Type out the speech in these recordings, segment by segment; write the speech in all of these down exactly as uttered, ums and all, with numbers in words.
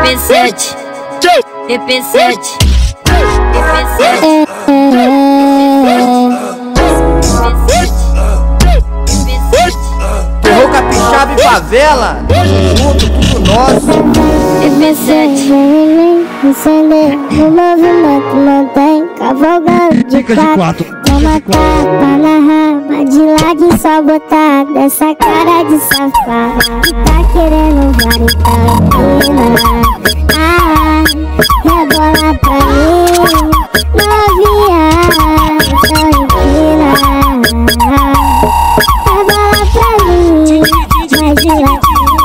P sete, E P sete, E P sete, Terror capixaba e favela, junto, tudo nosso. E P sete. Acender no movimento, não tem cavalgando de quatro. Toma tapa na raba, de lado e só botar dessa cara de safada que tá querendo varitar, menina. Ah, rebola pra mim, novinha, só empina. Rebola pra mim, mais de lado.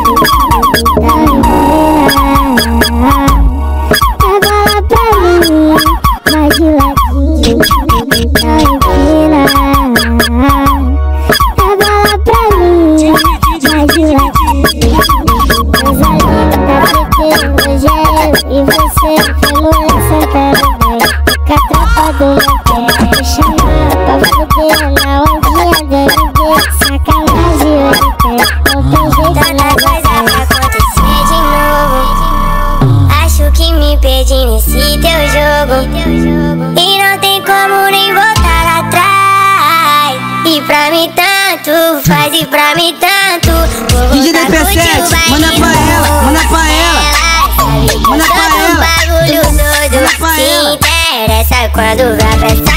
E você foi mulher sentando bem, fica a tropa do meu pé. Me chamar pra fuder na ondinha do M D, sacanagem eu pé. Não tem jeito tanta coisa pra acontecer de novo. Acho que me perdi nesse teu jogo, e não tem como nem voltar atrás. E pra mim tanto faz, e pra mim tanto. D J D P sete, manda pra ela, manda pra ela. Manda pra ela, bagulho todo manda pra ela. se interessa quando vai pra